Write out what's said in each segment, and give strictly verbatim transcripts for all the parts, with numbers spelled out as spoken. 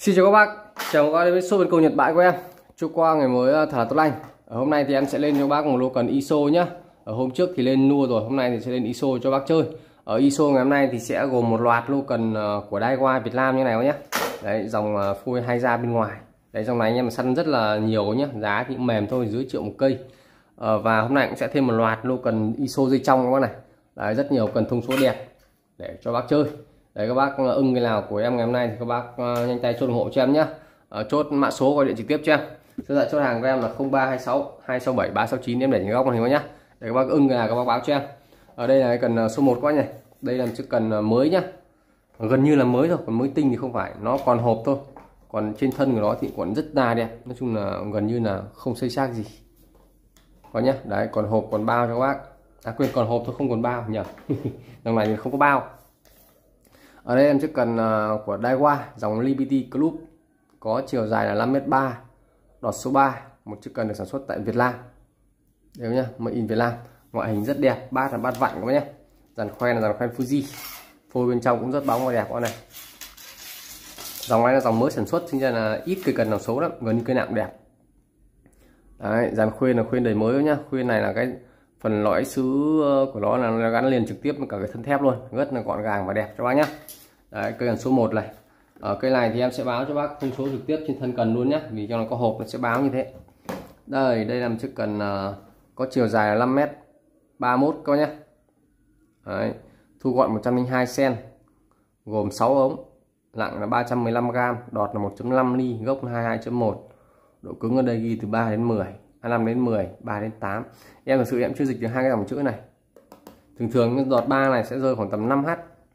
Xin chào các bác, chào các bác đến với shop cầu Nhật Bãi của em. Chúc qua ngày mới thật là tốt lành. Ở hôm nay thì em sẽ lên cho bác một lô cần i ét o nhá. Ở hôm trước thì lên nua rồi, hôm nay thì sẽ lên i ét o cho bác chơi. Ở i ét o ngày hôm nay thì sẽ gồm một loạt lô cần của Daiwa Việt Nam như này nhé. Đấy, dòng phôi hay da bên ngoài. Đấy, dòng này anh em săn rất là nhiều nhé, giá thì cũng mềm thôi, dưới triệu một cây. Ờ, và hôm nay cũng sẽ thêm một loạt lô cần i ét o dây trong các bác này. Đấy, rất nhiều cần thông số đẹp để cho bác chơi. Đấy, các bác ưng cái nào của em ngày hôm nay thì các bác nhanh tay chốt ủng hộ cho em nhé. À, chốt mã số gọi điện trực tiếp cho em. Số điện chốt hàng của em là không ba hai sáu hai sáu bảy ba sáu chín, em để những góc màn hình nhá. Để các bác ưng cái nào các bác báo cho em. Ở đây là cái cần số một quá nhỉ. Đây là một chiếc cần mới nhá. Gần như là mới thôi, còn mới tinh thì không phải, nó còn hộp thôi. Còn trên thân của nó thì còn rất là đẹp. Nói chung là gần như là không xây xác gì. Có nhá, đấy còn hộp còn bao cho các bác. À quên, còn hộp thôi không còn bao nhỉ. Dòng này thì không có bao. Ở đây em chiếc cần uh, của Daiwa dòng Liberty Club, có chiều dài là năm mét ba, đọt số ba, một chiếc cần được sản xuất tại Việt Nam. Đều nhá, made in Việt Nam, ngoại hình rất đẹp, bát là bát vặn các bác nhé. Dàn khoen là dàn khoen Fuji, phôi bên trong cũng rất bóng và đẹp các này. Dòng này là dòng mới sản xuất, chính ra là ít cây cần nào xấu lắm, gần như cây nào cũng đẹp. Đấy, dàn khuyên là khuyên đầy mới nhá, khuyên này là cái phần lõi xứ của nó là nó gắn liền trực tiếp với cả cái thân thép luôn, rất là gọn gàng và đẹp cho bác nhé. Đấy, cây cần số một này. Ở cây này thì em sẽ báo cho bác thông số trực tiếp trên thân cần luôn nhé, vì cho nó có hộp nó sẽ báo như thế. Đây, đây là một chiếc cần uh, có chiều dài là năm mét ba mươi mốt các bác nhé. Đấy, thu gọn một trăm lẻ hai xen, gồm sáu ống, nặng là ba trăm mười lăm gam, đọt là một phẩy năm ly, gốc là hai mươi hai chấm một, độ cứng ở đây ghi từ ba đến mười, hai mươi lăm đến mười, ba đến tám. Em thực sự em chưa dịch được hai cái dòng chữ này. Thường thường cái đọt ba này sẽ rơi khoảng tầm năm H.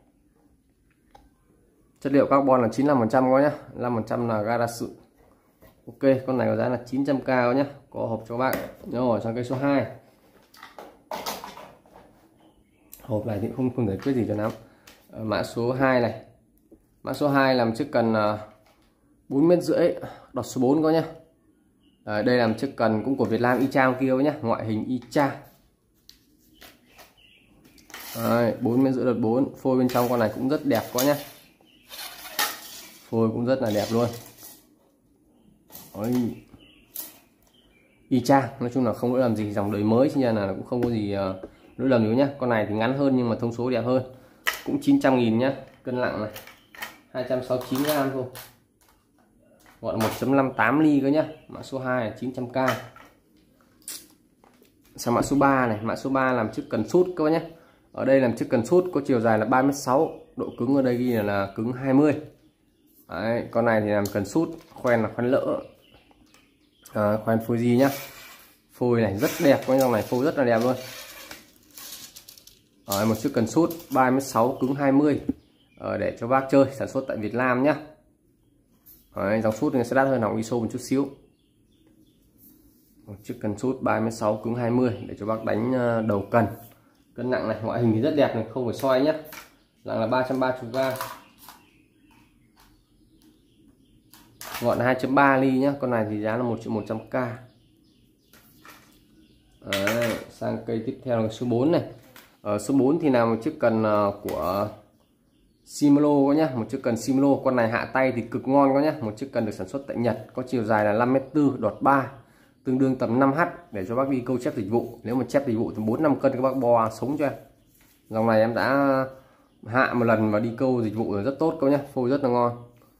Chất liệu carbon là chín mươi lăm phần trăm các nhá, năm phần trăm là Garasu. Ok, con này có giá là chín trăm k nhá, có hộp cho các bạn. Rồi sang cây số hai. Hộp này thì không không giải quyết gì cho lắm. Mã số hai này. Mã số hai làm chiếc cần bốn mét rưỡi, đọt số bốn các nhá. À, đây là một chiếc cần cũng của Việt Nam y chang kia nhá, ngoại hình y chang. bốn mét rưỡi đọt bốn, phôi bên trong con này cũng rất đẹp quá nhá. Phôi cũng rất là đẹp luôn. Ôi, y chang, nói chung là không lỗi làm gì, dòng đời mới cho nên là cũng không có gì uh, lỗi lầm nữa nhá. Con này thì ngắn hơn nhưng mà thông số đẹp hơn, cũng chín trăm nghìn nhá, cân nặng này hai trăm sáu mươi chín gam thôi, gọi là một phẩy năm tám ly cơ nhá. Mã số hai là chín trăm k. Sang mã số ba này, mã số ba làm chiếc cần sút các bác nhé. Ở đây làm chiếc cần sút có chiều dài là ba mét sáu, độ cứng ở đây ghi là, là cứng hai mươi. Đấy, con này thì làm cần sút, khoen là khoen lỡ, à, khoen Fuji nhá. Phôi này rất đẹp, cái dòng này phôi rất là đẹp luôn. Đấy, một chiếc cần sút ba mét sáu, cứng hai mươi, à, để cho bác chơi, sản xuất tại Việt Nam nhá. Đấy, dòng sút này sẽ đắt hơn dòng i ét o một chút xíu. Một chiếc cần sút ba mét sáu, cứng hai mươi để cho bác đánh đầu cần. Cân nặng này, ngoại hình thì rất đẹp này, không phải soi nhé. Nặng là ba trăm ba mươi gam, gọn hai phẩy ba ly nhá. Con này thì giá là một triệu một trăm k. Đấy, sang cây tiếp theo là số bốn này. Ở số bốn thì là một chiếc cần của Shimano nhá, một chiếc cần Shimano. Con này hạ tay thì cực ngon quá nhá, một chiếc cần được sản xuất tại Nhật, có chiều dài là năm mét bốn, đọt ba, tương đương tầm năm H, để cho bác đi câu chép dịch vụ. Nếu mà chép dịch vụ thì bốn năm cân các bác bò sống cho em. Dòng này em đã hạ một lần và đi câu dịch vụ rồi, rất tốt các nhá, phôi rất là ngon.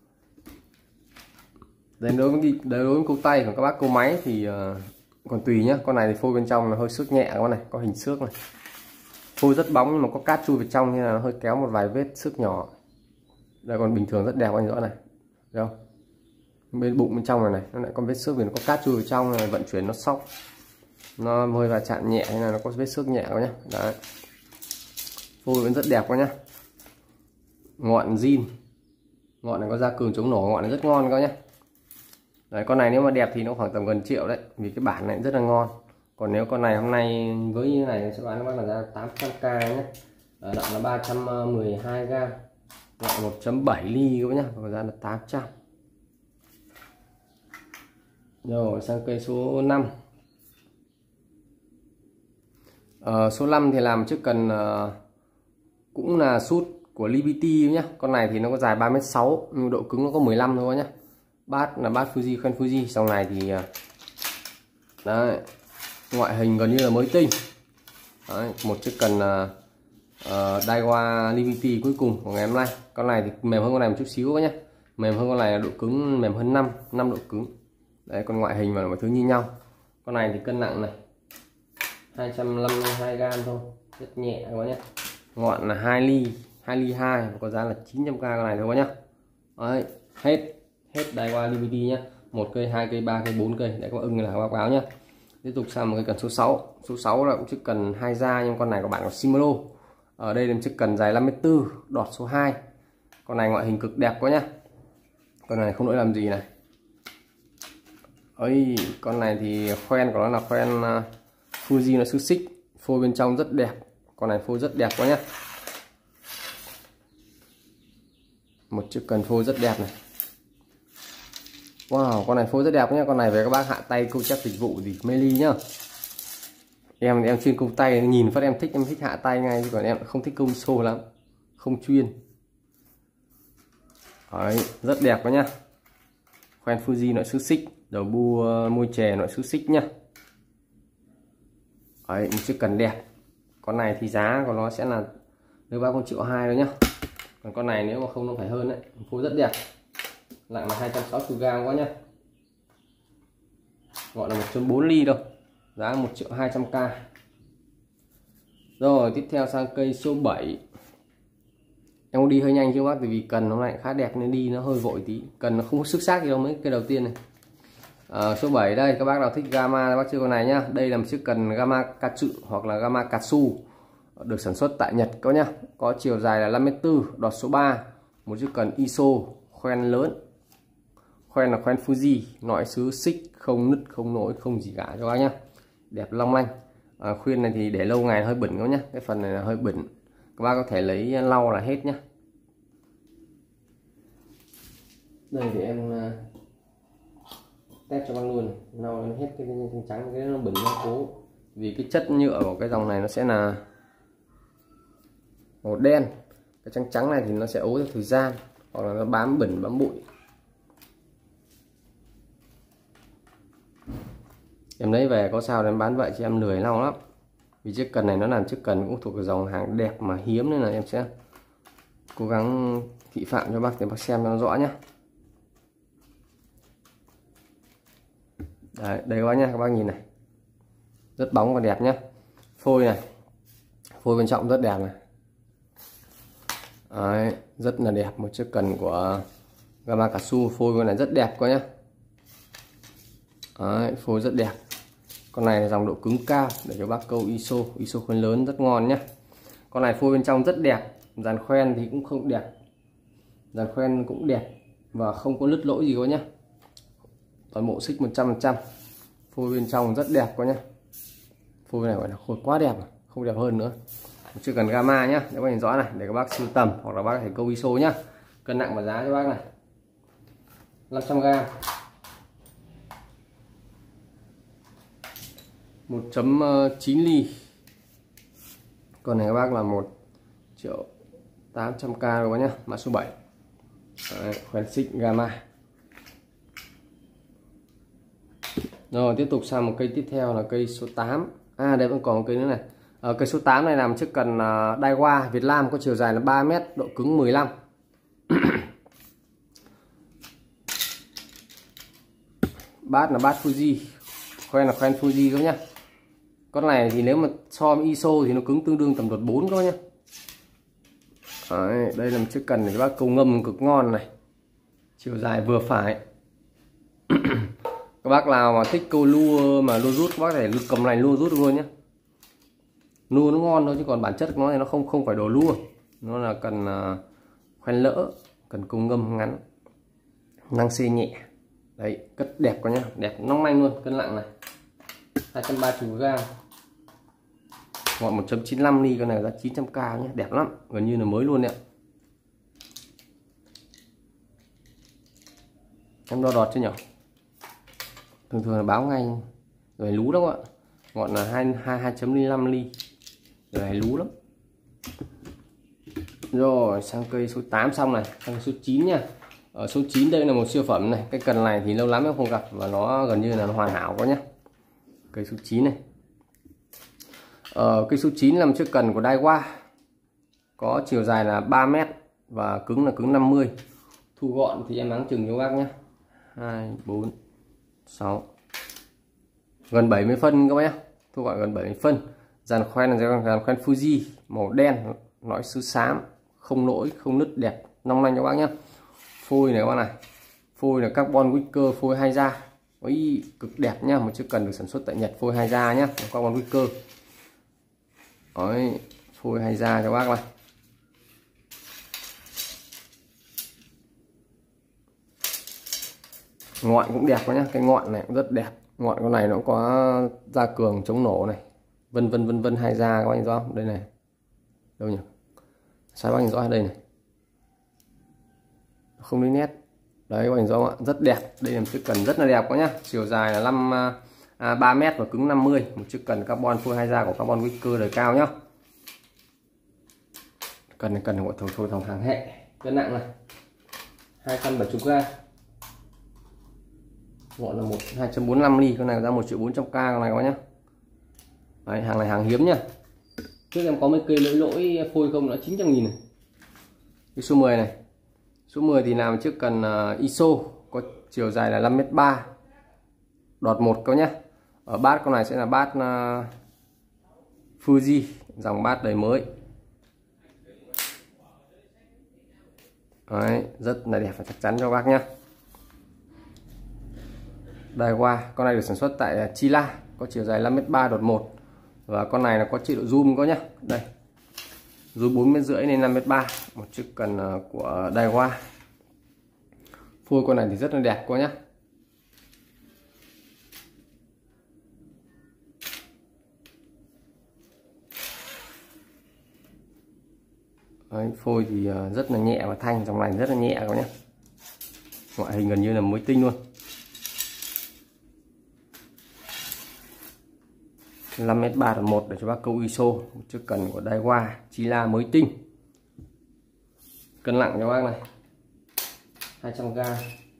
Đến đối với đối với câu tay của các bác câu máy thì uh, còn tùy nhá. Con này thì phôi bên trong là hơi xước nhẹ, con này có hình xước này, phôi rất bóng nhưng mà có cát chui vào trong nên là hơi kéo một vài vết xước nhỏ. Đây còn bình thường rất đẹp anh rõ này, thấy không? Bên bụng bên trong này này nó lại có vết xước vì nó có cát chui vào trong này, vận chuyển nó sóc, nó hơi va chạm nhẹ hay là nó có vết xước nhẹ quá nhá. Đấy, phôi vẫn rất đẹp quá nhá, ngọn zin, ngọn này có da cường chống nổ, ngọn này rất ngon các nhá. Đấy, con này nếu mà đẹp thì nó khoảng tầm gần triệu đấy, vì cái bản này rất là ngon. Còn nếu con này hôm nay với như này sẽ bán nó bán là ra tám trăm k nhé. Nặng là ba trăm mười hai gam, nặng một phẩy bảy ly các nhá, còn giá là tám trăm. Rồi sang cây số năm. Ờ, số năm thì làm chiếc cần uh, cũng là sút của Liberty nhá. Con này thì nó có dài ba mét sáu nhưng độ cứng nó có mười lăm thôi nhá. Bát là bát Fuji, khoen Fuji. Dòng này thì đấy, ngoại hình gần như là mới tinh. Đấy, một chiếc cần uh, uh, Daiwa Liberty cuối cùng của ngày hôm nay. Con này thì mềm hơn con này một chút xíu nhé, mềm hơn con này là độ cứng mềm hơn năm năm độ cứng. Đấy, còn ngoại hình và mọi thứ như nhau. Con này thì cân nặng này hai trăm năm mươi hai gram thôi, rất nhẹ các bác nhé. Ngọn là hai ly hai ly hai và có giá là chín trăm k con này thôi nhá. Đấy, hết hết Daiwa Liberty nhá. Một cây, hai cây, ba cây, bốn cây. Để có ưng là báo cáo nhá. Tiếp tục sang một cái cần số sáu. Số sáu là cũng chiếc cần hai da nhưng con này của bạn có Shimano. Ở đây là chiếc cần dài năm mét tư, đọt số hai. Con này ngoại hình cực đẹp quá nhá. Con này không lỗi làm gì này. Ấy, con này thì khoen của nó là khoen uh, Fuji nó xứ xích, phôi bên trong rất đẹp. Con này phôi rất đẹp quá nhá. Một chiếc cần phôi rất đẹp này. Wow, con này phôi rất đẹp nhá. Con này về các bác hạ tay câu chắc dịch vụ thì mê ly nhá. Em em chuyên câu tay, nhìn phát em thích, em thích hạ tay ngay, chứ còn em không thích câu i ét ô lắm, không chuyên. Đấy, rất đẹp quá nhá. Khoen Fuji loại xứ xích, đầu bu môi chè loại xứ xích nhá. Đấy, một chiếc cần đẹp. Con này thì giá của nó sẽ là nếu bác con triệu hai thôi nhá. Còn con này nếu mà không nó phải hơn đấy. Phôi rất đẹp. Nặng là hai trăm sáu mươi gram quá nhá. Gọi là một chấm bốn ly đâu. Giá một triệu hai trăm k. Rồi tiếp theo sang cây số bảy. Em đi hơi nhanh chứ bác, vì cần nó lại khá đẹp nên đi nó hơi vội tí. Cần nó không có sức sắc gì đâu, mấy cây đầu tiên này. À, số bảy đây, các bác nào thích Gamma bác chưa con này nhá. Đây là một chiếc cần Gamma Katsu hoặc là Gamma Katsu, được sản xuất tại Nhật có nhá. Có chiều dài là năm mét tư, đọt số ba. Một chiếc cần i ét ô, khoen lớn. Khoen là khoen Fuji, loại xứ xích, không nứt, không nổi, không gì cả cho bác nhá. Đẹp long lanh. À, khuyên này thì để lâu ngày hơi bẩn các nhá. Cái phần này là hơi bẩn, các bác có thể lấy lau là hết nhá. Đây thì em uh, test cho bác luôn, lau hết cái trắng trắng, cái nó bẩn nó cố. Vì cái chất nhựa của cái dòng này nó sẽ là màu đen, cái trắng trắng này thì nó sẽ ố theo thời gian hoặc là nó bám bẩn bám bụi. Em lấy về có sao em bán vậy chứ em lười lau lắm. Vì chiếc cần này nó làm chiếc cần cũng thuộc cái dòng hàng đẹp mà hiếm nên là em sẽ cố gắng thị phạm cho bác để bác xem cho nó rõ nhé. Đấy, đây các bác nhá, các bác nhìn này, rất bóng và đẹp nhá. Phôi này, phôi bên trong rất đẹp này. Đấy, rất là đẹp, một chiếc cần của Gamma Katsu, phôi bên này rất đẹp quá nhá. Đấy, phôi rất đẹp. Con này là dòng độ cứng cao để cho bác câu i ét ô, i ét ô khoen lớn rất ngon nhá. Con này phôi bên trong rất đẹp, dàn khoen thì cũng không đẹp, dàn khoen cũng đẹp và không có nứt lỗi gì quá nhá. Toàn bộ xích một trăm phần trăm. Phôi bên trong rất đẹp quá nhá. Phôi này gọi là phôi quá đẹp, không đẹp hơn nữa. Chưa cần Gamma nhá, để bác nhìn rõ này, để các bác sưu tầm hoặc là bác có thể câu i ét ô nhá. Cân nặng và giá cho bác này năm trăm gram, một chấm chín ly. Con này các bác là một triệu tám trăm k rồi nhá, mã số bảy. Đấy, khoen xích Gamma. Rồi tiếp tục sang một cây tiếp theo là cây số tám. À đây vẫn còn một cây nữa này. Ở cây số tám này làm chiếc cần uh, Daiwa Việt Nam, có chiều dài là ba mét, độ cứng mười lăm. Bát là bát Fuji, khoen là khoen Fuji các nhá. Con này thì nếu mà so với i ét ô thì nó cứng tương đương tầm đột bốn các nhá. Đấy, đây là một chiếc cần để các bác câu ngâm cực ngon này, chiều dài vừa phải. Các bác nào mà thích câu lua mà lua rút, các bác thể cầm này lua rút luôn nhé. Lua nó ngon thôi chứ còn bản chất nó thì nó không không phải đồ lua, nó là cần uh, khoen lỡ, cần câu ngâm ngắn, năng xê nhẹ. Đấy, cất đẹp quá nhá, đẹp nong lanh luôn. Cân nặng này hai trăm ba mươi gram, ngọn một chấm chín lăm ly. Con này giá chín trăm k nhé, đẹp lắm, gần như là mới luôn đấy ạ. Em đo đọt chưa nhỉ? Thường thường là báo ngay rồi, lú lắm ạ. Ngọn là hai hai chấm năm ly rồi, lú lắm. Rồi sang cây số tám xong này, sang số chín nha. Ở số chín đây là một siêu phẩm này, cái cần này thì lâu lắm em không gặp và nó gần như là nó hoàn hảo quá nhá. Cây số chín này. Ở cây số chín là một chiếc cần của Daiwa. Có chiều dài là ba mét và cứng là cứng năm mươi. Thu gọn thì em áng chừng cho bác nhé. hai, bốn, sáu. Gần bảy mươi phân các bác nhé. Thu gọn gần bảy mươi phân. Dàn khoen là dàn khoen Fuji màu đen, lõi sứ xám, không lỗi, không nứt, đẹp, long lanh các bác nhé. Phôi này các bác này. Phôi là carbon wicker, phôi hai da. Ôi, cực đẹp nhá, một chiếc cần được sản xuất tại Nhật, phôi hai da nhá, carbon wicker. Đấy, phôi hai da cho bác này. Ngọn cũng đẹp quá nhá, cái ngọn này cũng rất đẹp. Ngọn con này nó có gia cường chống nổ này, vân vân vân vân hai da các anh rõ không? Đây này, đâu nhỉ, sai bác nhìn rõ đây này, không đi nét đấy các anh rõ không ạ? Rất đẹp. Đây là một chiếc cần rất là đẹp quá nhá. Chiều dài là năm à, ba mét và cứng năm mươi. Một chiếc cần carbon phôi hai da của carbon wicker đời cao nhá. Cần này cần của thầu thôi thòng hàng hệ. Cân nặng này hai trăm bảy mươi gam. Ngọn là một hai trăm bốn mươi lăm ly, con này ra một triệu bốn trăm k con này các bác nhá. Đấy, hàng này hàng hiếm nhá. Trước em có mấy cây lỗi lỗi phôi không đã chín trăm nghìn này. Cái số mười này. Số mười thì làm chiếc cần uh, i ét ô có chiều dài là năm mét ba. Đọt một các nhá. Ở bát con này sẽ là bát uh, Fuji, dòng bát đời mới. Đấy, rất là đẹp và chắc chắn cho bác nhá. Daiwa, con này được sản xuất tại Chila, có chiều dài năm mét ba đọt một. Và con này là có chế độ zoom có nhá. Đây. Zoom bốn mét rưỡi nên năm mét ba, một chiếc cần của Daiwa. Phôi con này thì rất là đẹp quá nhá. Đấy, phôi thì rất là nhẹ và thanh, dòng này rất là nhẹ các nhá. Ngoại hình gần như là mới tinh luôn. năm mét ba đọt một để cho bác câu i ét ô, một chiếc cần của Daiwa Chila mới tinh. Cân nặng cho bác này hai trăm gam.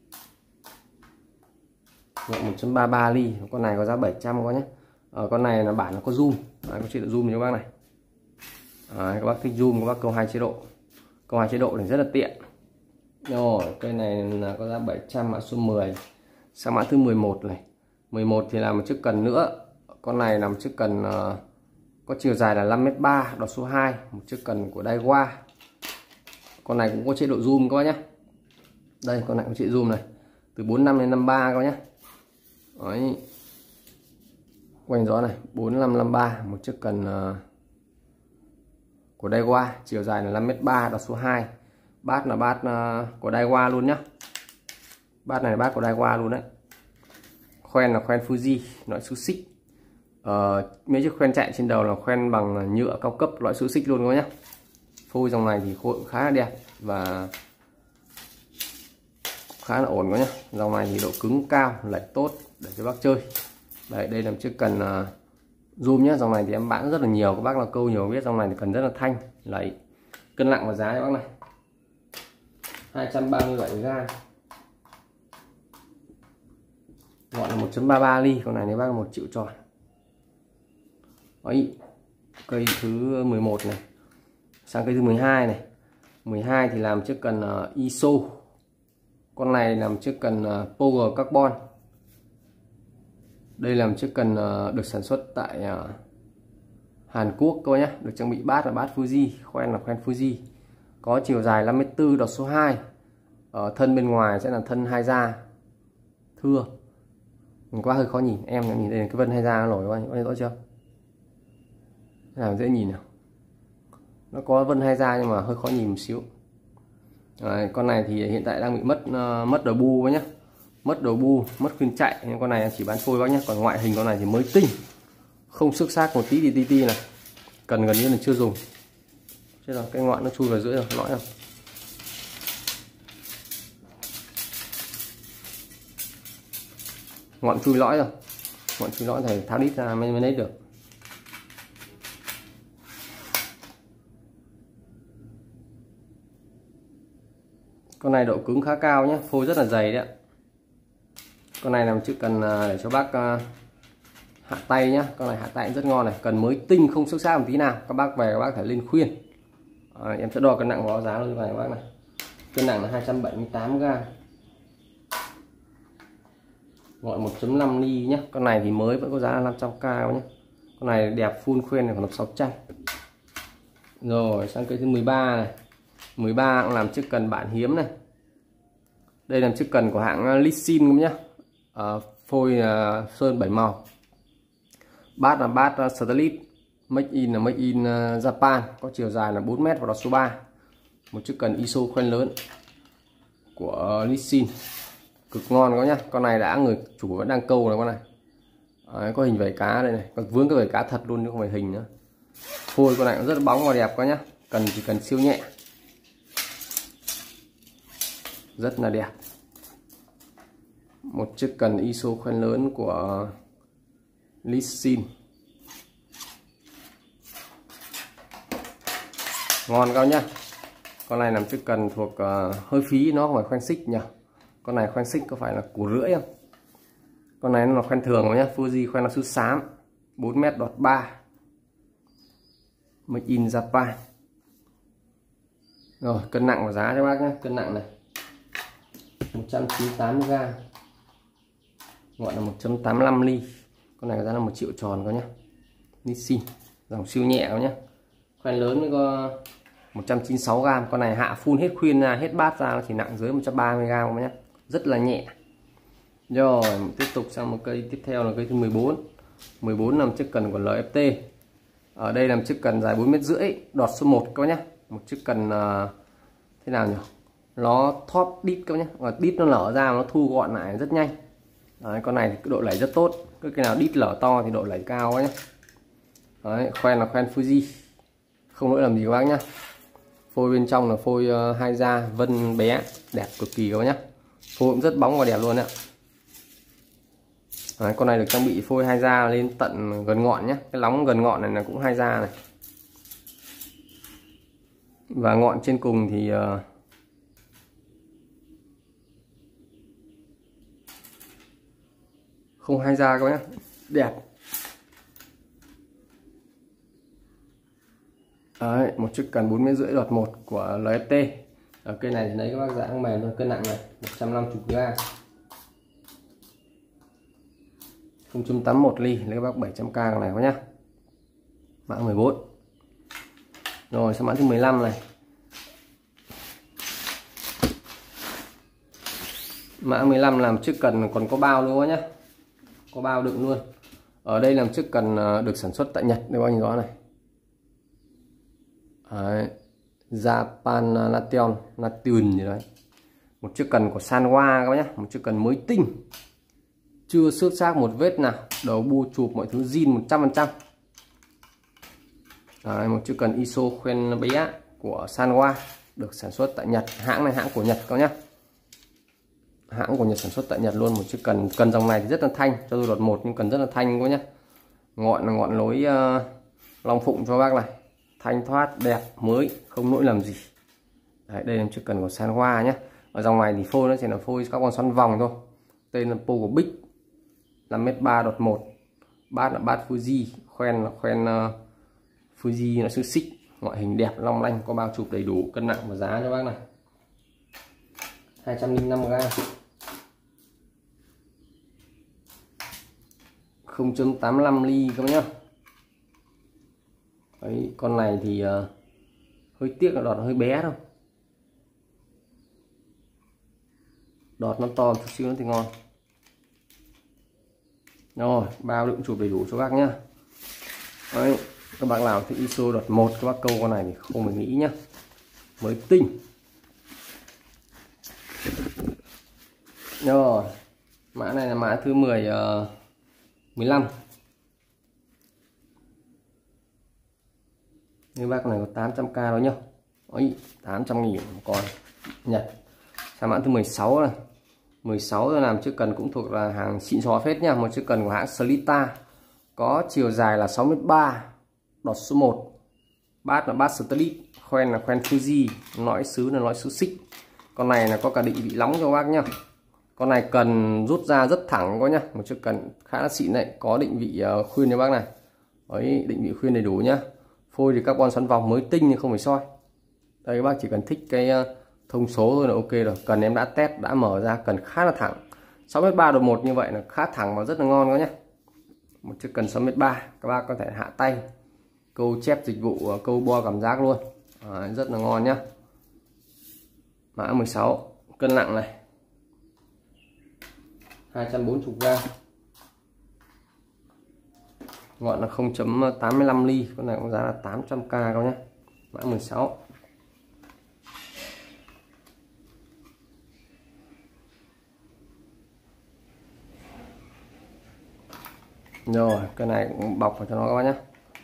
Ngọn một chấm ba ba ly, con này có giá bảy trăm quá nhé. Ở con này là bản nó có zoom. Đấy, có chế độ zoom cho bác này. Đấy, các bác thích zoom các bác câu hai chế độ. Câu hai chế độ này rất là tiện. Rồi, cây này là có giá bảy trăm, mã số mười. Sang mã thứ mười một này. mười một thì là một chiếc cần nữa. Con này là một chiếc cần uh, có chiều dài là năm mét ba, đọt số hai, một chiếc cần của Daiwa. Con này cũng có chế độ zoom các bác nhé. Đây, con này có chế zoom này, từ bốn mươi lăm đến năm mươi ba các bác nhé. Đấy. Quanh gió này, bốn mươi lăm năm mươi ba, một chiếc cần uh, của Daiwa, chiều dài là năm mét ba, đọt số hai. Bát là bát uh, của Daiwa luôn nhá. Bát này là bát của Daiwa luôn đấy. Khoen là khoen Fuji, loại xứ xích. Ờ, mấy chiếc khoen chạy trên đầu là khoen bằng nhựa cao cấp, loại xứ xích luôn các nhé. Phôi dòng này thì khối khá là đẹp và khá là ổn các nhé. Dòng này thì độ cứng cao, lệch tốt để cho bác chơi. Đấy, đây là một chiếc cần uh, zoom nhé. Dòng này thì em bán rất là nhiều, các bác là câu nhiều biết dòng này thì cần rất là thanh, lấy. Cân nặng và giá các bác này hai trăm ba mươi bảy gam. Ngọn là một chấm ba ba ly, con này nếu bác là một triệu tròn. Đấy, cây thứ mười một này. Sang cây thứ mười hai này. mười hai thì làm chiếc cần uh, i ét ô. Con này làm chiếc cần uh, Power Carbon. Đây là một chiếc cần uh, được sản xuất tại uh, Hàn Quốc các bác nhé. Được trang bị bát là bát Fuji, khoen là khoen Fuji. Có chiều dài năm mét bốn, đọt số hai. Ở thân bên ngoài sẽ là thân hai da thưa. Mình quá hơi khó nhìn, em nhìn đây cái vân hai da nó nổi quá, anh rõ chưa? Làm dễ nhìn nào. Nó có vân hai da nhưng mà hơi khó nhìn một xíu. Đấy, con này thì hiện tại đang bị mất uh, mất đầu bu quá nhá. Mất đầu bu, mất khuyên chạy, nhưng con này chỉ bán phôi bác nhé. Còn ngoại hình con này thì mới tinh, không xước xác một tí tí tí này. Cần gần như là chưa dùng. Thế rồi cái ngọn nó chui vào dưới rồi, lõi không? Ngọn chui lõi rồi. Ngọn chui lõi thì tháo đít ra mới, mới lấy được. Con này độ cứng khá cao nhé, phôi rất là dày đấy ạ. Con này làm chiếc cần để cho bác hạ tay nhá. Con này hạ tay rất ngon này, cần mới tinh không xước xác một tí nào. Các bác về các bác phải lên khuyên. À, em sẽ đo cân nặng báo giá luôn như này các bác này. Cân nặng là hai trăm bảy mươi tám gam. Gọi một chấm năm ly nhé. Con này thì mới vẫn có giá là năm trăm k nhé. Con này đẹp full khuyên này khoảng sáu trăm. Rồi sang cây thứ mười ba này. mười ba cũng làm chiếc cần bản hiếm này. Đây là chiếc cần của hãng Lissin cũng nhá. À, phôi uh, sơn bảy màu. Bát là bát uh, Sterlit. Make in là make in uh, Japan. Có chiều dài là bốn mét và đọt số ba. Một chiếc cần i ét o khoen lớn của uh, Lissin. Cực ngon các nhá. Con này đã người chủ vẫn đang câu này con này. Đấy, có hình vảy cá đây này, còn vướng cái vảy cá thật luôn chứ không phải hình nữa. Phôi con này cũng rất bóng và đẹp các nhá. Cần chỉ cần siêu nhẹ. Rất là đẹp. Một chiếc cần i ét o khoen lớn của Lissin. Ngon cao nhá. Con này làm chiếc cần thuộc uh, hơi phí, nó không phải khoen xích nhỉ. Con này khoen xích có phải là củ rưỡi không? Con này nó là khoen thường nhá, Fuji khoen là sứ xám, bốn mét đọt ba. Make in Japan. Rồi, cân nặng và giá cho bác nhé. Cân nặng này một trăm chín mươi tám gam. Gọi là một chấm tám mươi lăm ly. Con này giá là một triệu tròn các nhá. Nissin, dòng siêu nhẹ các nhá. Khoen lớn có một trăm chín mươi sáu gam. Con này hạ full hết khuyên ra, hết bát ra chỉ nặng dưới một trăm ba mươi gam các nhá. Rất là nhẹ. Rồi, tiếp tục sang một cây tiếp theo là cây thứ mười bốn. mười bốn làm chiếc cần của lờ ép tê. Ở đây làm chiếc cần dài bốn mét rưỡi, đọt số một các nhá. Một chiếc cần uh, thế nào nhỉ? Nó top đít các nhá. Và đít nó lở ra nó thu gọn lại rất nhanh. Đấy, con này thì độ lẩy rất tốt. Cứ cái nào đít lở to thì độ lẩy cao các nhá. Đấy, khoen là khoen Fuji. Không lỗi làm gì các bác nhá. Phôi bên trong là phôi uh, hai da vân bé, đẹp cực kỳ các nhá. Phôi cũng rất bóng và đẹp luôn ạ. Đấy, con này được trang bị phôi hai da lên tận gần ngọn nhé. Cái lóng gần ngọn này là cũng hai da này. Và ngọn trên cùng thì uh, không hai da các bác nhé. Đẹp. Đấy, một chiếc cần bốn mét rưỡi đọt một của lờ ép tê. Ở cây này thì lấy các bác dạng mềm thôi, cân nặng này một trăm năm mươi gam. không chấm tám mươi mốt ly, lấy các bác bảy trăm k này có nhá. Mã mười bốn. Rồi sang mã thứ mười lăm này. Mã mười lăm làm chiếc cần còn có bao luôn nhá. Có bao đựng luôn. Ở đây làm chiếc cần được sản xuất tại Nhật, đây bao nhiêu đó này. Đấy. Japan Nation, Nation gì đấy. Một chiếc cần của Sanwa các bác nhá, một chiếc cần mới tinh. Chưa xước xác một vết nào, đầu bu chụp mọi thứ zin một trăm phần trăm. Đấy, một chiếc cần i ét o khoen bé của Sanwa được sản xuất tại Nhật. Hãng này hãng của Nhật các nhá. Hãng của Nhật sản xuất tại Nhật luôn. Một chiếc cần cần dòng này thì rất là thanh, cho dù đọt một nhưng cần rất là thanh các nhá. Ngọn là ngọn lối uh, long phụng cho bác này, thanh thoát đẹp mới, không lỗi làm gì. Đấy, đây là chiếc cần của Sanwa nhé. Ở dòng này thì phôi nó chỉ là phôi các con xoắn vòng thôi. Tên là Pogo Big, năm mét ba đọt một. Bát là bát Fuji, khoen là khoen uh, Fuji nó sư xích, ngoại hình đẹp long lanh, có bao chụp đầy đủ. Cân nặng và giá cho bác này hai trăm linh năm gam. không chấm tám mươi lăm ly các bác nhá. Đấy, con này thì uh, hơi tiếc là đọt hơi bé thôi. Đọt nó to chút xíu nữa thì ngon. Rồi, bao đựng chụp đầy đủ cho bác nhá. Đấy, các bác nào thì i ét o đọt một các bác câu con này thì không phải nghĩ nhá. Mới tinh. Rồi, mã này là mã thứ mười, uh, mười lăm. Như bác này có tám trăm k đó nhá. Ôi, tám trăm nghìn con Nhật. Sang mã thứ mười sáu này. mười sáu tôi làm chiếc cần cũng thuộc là hàng xịn xò phết nha. Một chiếc cần của hãng Selita. Có chiều dài là sáu mét ba. Đọt số một. Bát là bát Sterlit. Khoen là khoen Fuji. Lõi sứ là lõi sứ xích. Con này là có cả định vị nóng cho bác nhá. Con này cần rút ra rất thẳng có nhá, một chiếc cần khá là xịn đấy, có định vị uh, khuyên cho bác này. Đấy, định vị khuyên đầy đủ nhá. Phôi thì carbon xoắn vòng mới tinh nhưng không phải soi. Đây các bác chỉ cần thích cái uh, thông số thôi là ok rồi. Cần em đã test đã mở ra, cần khá là thẳng. sáu mét ba độ một như vậy là khá thẳng và rất là ngon đó nhé. Một chiếc cần sáu mét ba các bác có thể hạ tay câu chép dịch vụ, câu bo cảm giác luôn. À, rất là ngon nhá. Mã mười sáu, cân nặng này hai trăm bốn mươi gam, ngọn là không chấm tám mươi lăm ly, con này cũng giá là tám trăm k các nhé. Mã mười sáu. Rồi cái này cũng bọc vào cho nó các bác nhé.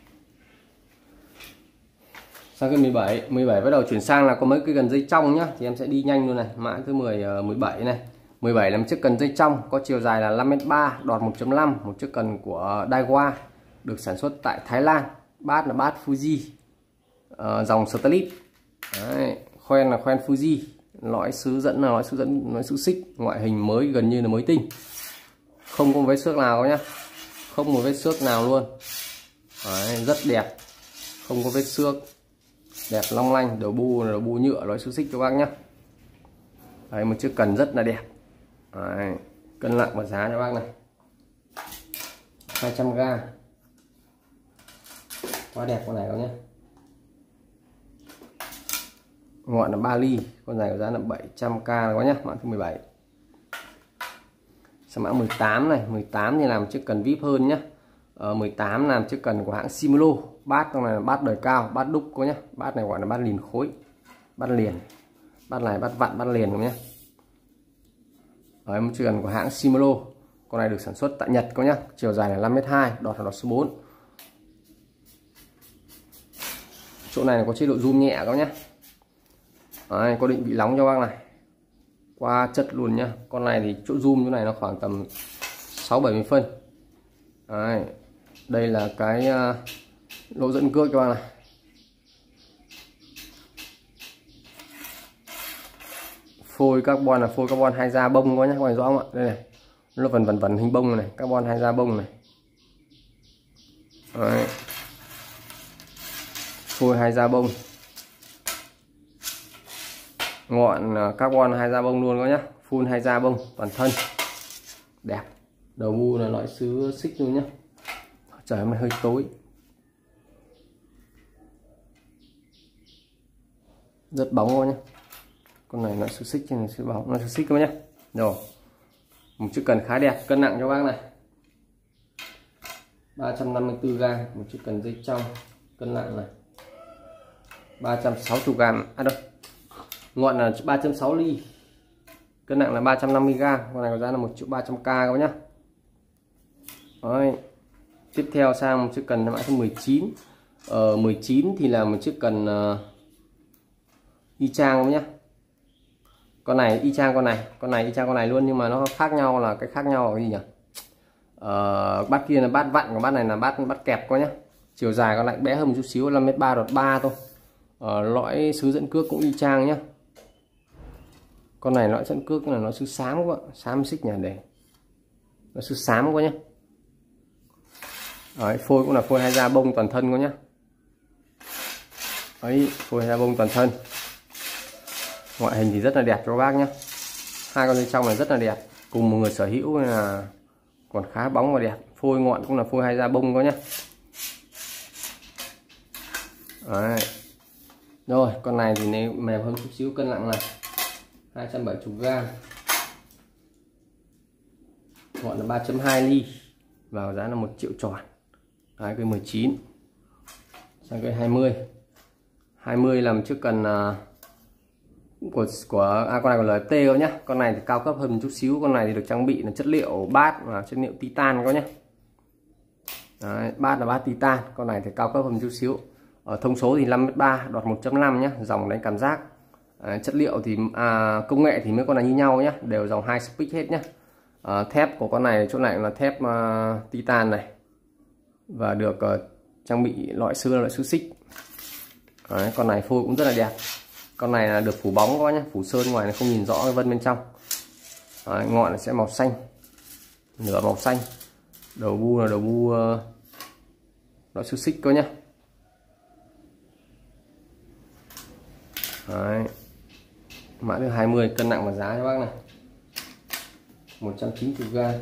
Sang cái mười bảy, mười bảy bắt đầu chuyển sang là có mấy cái cần dây trong nhá, thì em sẽ đi nhanh luôn này. Mã thứ mười, mười bảy này. mười bảy là một chiếc cần dây trong có chiều dài là năm mét ba, đọt một chấm năm, một chiếc cần của Daiwa, được sản xuất tại Thái Lan. Bát là bát Fuji, uh, dòng Starlit. Đấy, khoen là khoen Fuji, lõi sứ dẫn là lõi sứ dẫn, lõi sứ xích, ngoại hình mới gần như là mới tinh, không có vết xước nào nhá, không một vết xước nào luôn. Đấy, rất đẹp, không có vết xước, đẹp long lanh, đầu bu là đầu bu nhựa, lõi sứ xích cho bác nhá. Đấy, một chiếc cần rất là đẹp. Đấy, cân nặng và giá cho bác này hai trăm gam, quá đẹp con này các nhé. Ngọn là ba ly, con này có giá là bảy trăm k có nhé. Mã thứ mười bảy. Sang mã mười tám này, mười tám thì làm chiếc cần vê i pê hơn nhé. Ờ, mười tám làm chiếc cần của hãng Shimano. Bát con này là bát đời cao, bát đúc có nhé. Bát này gọi là bát liền khối, bát liền, bát này bát vặn, bát liền không nhé. Đấy, một chiếc cần của hãng Shimano. Con này được sản xuất tại Nhật có nhé. Chiều dài là năm mét hai, đọt là đọt số bốn. Chỗ này là có chế độ zoom nhẹ các nhé. Đấy, có định vị nóng cho bác này, qua chất luôn nhá. Con này thì chỗ zoom chỗ này nó khoảng tầm sáu bảy mươi phân. Đấy, đây là cái uh, lỗ dẫn cước cho bác này. Phôi carbon là phôi carbon hai da bông có nhá, các bạn rõ không ạ? Đây này, nó vần vần vần hình bông này, carbon hai da bông này. Đấy, phôi hai da bông, ngọn carbon hai da bông luôn có nhá, full hai da bông toàn thân, đẹp. Đầu bu là loại sứ xích luôn nhá. Trời hôm nay hơi tối, rất bóng luôn nhá. Con này là sứ xích, trên này sứ bóng, nó sứ xích các nhá. Rồi, một chiếc cần khá đẹp, cân nặng cho bác này ba trăm năm mươi tư gam, một chiếc cần dây trong, cân nặng này ba trăm sáu mươi gam. À đâu, ngọn là ba trăm sáu mươi ly, cân nặng là ba trăm năm mươi gam. Con này có giá là một triệu ba trăm k các nhá. Đấy, tiếp theo sang một chiếc cần mã số mười chín. Ở mười chín thì là một chiếc cần uh, y chang nhá. Con này y chang con này, con này y chang con này luôn, nhưng mà nó khác nhau là cái khác nhau là cái gì nhỉ? Uh, bát kia là bát vặn, còn bát này là bát bát kẹp coi nhá. Chiều dài con lại bé hơn một chút xíu, năm mét ba đọt ba thôi. Uh, lõi sứ dẫn cước cũng y chang nhá. Con này lõi dẫn cước là nó sứ xám quá, xám xích nhỉ, để nó sứ xám quá nhá. Đấy, phôi cũng là phôi hai da bông toàn thân quá nhá. Đấy, phôi hai da bông toàn thân, ngoại hình thì rất là đẹp cho các bác nhé. Hai con dây trong này rất là đẹp, cùng một người sở hữu là còn khá bóng và đẹp. Phôi ngọn cũng là phôi hai da bông có nhé. Đấy. Rồi con này thì mềm hơn chút xíu, cân nặng là hai trăm bảy mươi gam, ngọn là ba chấm hai ly, vào giá là một triệu tròn. Đấy, cái mười chín. Sang cái hai mươi. hai mươi làm chiếc cần uh, của của à, con này còn là T các nhá. Con này thì cao cấp hơn một chút xíu, con này thì được trang bị là chất liệu bát và chất liệu titan các nhá. Đấy, bát là bát titan, con này thì cao cấp hơn một chút xíu. Ở thông số thì năm mét ba, đọt một chấm năm nhá, dòng đánh cảm giác. À, chất liệu thì à, công nghệ thì mấy con này như nhau nhá, đều dòng hai speed hết nhá. À, thép của con này chỗ này là thép uh, titan này, và được uh, trang bị loại sứ là loại sứ xích. Đấy, con này phôi cũng rất là đẹp. Con này là được phủ bóng các bác nhé, phủ sơn ngoài này không nhìn rõ cái vân bên trong. Đấy, ngọn sẽ màu xanh, nửa màu xanh. Đầu bu là đầu bu uh, loại sư xích coi nhé. Đấy. Mã thứ hai mươi, cân nặng và giá cho bác này một trăm chín mươi gam,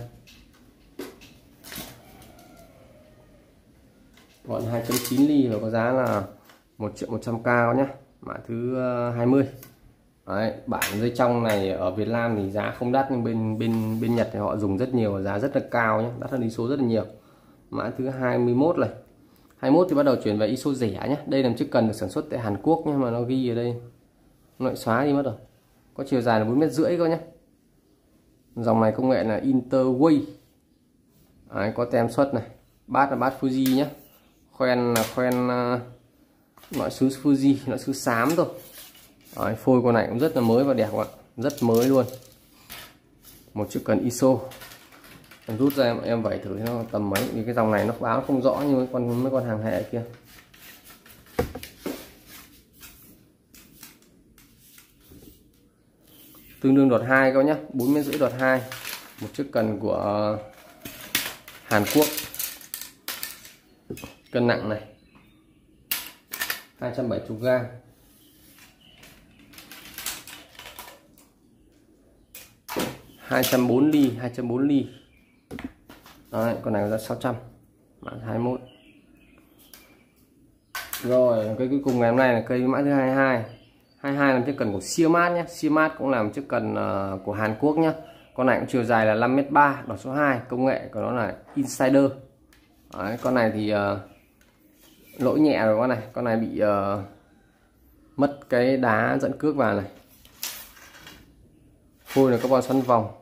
gọn hai chấm chín ly và có giá là một triệu một trăm k nhé. Mã thứ hai mươi. Đấy, bản dây trong này ở Việt Nam thì giá không đắt, nhưng bên bên bên Nhật thì họ dùng rất nhiều, giá rất là cao nhé, đắt hơn i ét o rất là nhiều. Mã thứ hai mươi mốt này. hai mươi mốt thì bắt đầu chuyển về i ét o rẻ nhé. Đây là chiếc cần được sản xuất tại Hàn Quốc, nhưng mà nó ghi ở đây nó lại xóa đi mất rồi. Có chiều dài là bốn mét rưỡi cơ nhé. Dòng này công nghệ là Interway. Đấy, có tem xuất này. Bát là bát Fuji nhé. Khoen là khoen uh, loại sứ Fuji, loại sứ xám thôi. Đấy, phôi con này cũng rất là mới và đẹp các bạn, rất mới luôn. Một chiếc cần i ét o. Em rút ra em, em vẩy thử nó tầm mấy, vì cái dòng này nó báo không rõ như mấy con mấy con hàng hệ kia. Tương đương đọt hai các bác nhé, bốn mét rưỡi đọt hai. Một chiếc cần của Hàn Quốc. Cân nặng này hai trăm bảy mươi gam. hai trăm bốn mươi ly, hai trăm bốn mươi ly. Đấy, con này là sáu trăm. Mã hai mươi mốt. Rồi, cây cuối cùng ngày hôm nay là cây mã thứ hai mươi hai. hai mươi hai là chiếc cần của Siamat nhé. Siamat cũng làm chiếc cần uh, của Hàn Quốc nhé. Con này cũng chiều dài là năm mét ba, đọt số hai, công nghệ của nó là Insider. Đấy, con này thì uh, lỗi nhẹ rồi con này, con này bị uh, mất cái đá dẫn cước vào này. Phôi là carbon xoắn vòng.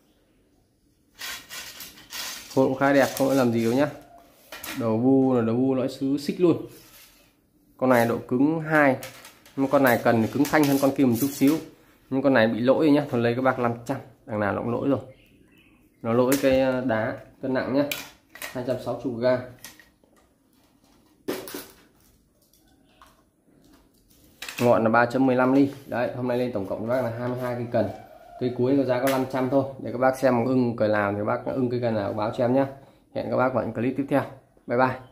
Phôi cũng khá đẹp, không có làm gì đâu nhá. Đầu bu là đầu bu lõi sứ xích luôn. Con này độ cứng hai, nhưng con này cần cứng thanh hơn con kia một chút xíu. Nhưng con này bị lỗi nhá, còn lấy các bác năm trăm, đằng nào nó cũng lỗi rồi. Nó lỗi cái đá. Cân nặng nhá hai trăm sáu mươi gam. Ngọn là ba chấm mười lăm ly. Đấy, hôm nay lên tổng cộng cho bác là hai mươi hai cây cần. Cây cuối có giá có năm trăm thôi. Để các bác xem ưng cây nào thì bác ưng cây cần nào báo cho em nhé. Hẹn các bác vào những clip tiếp theo. Bye bye.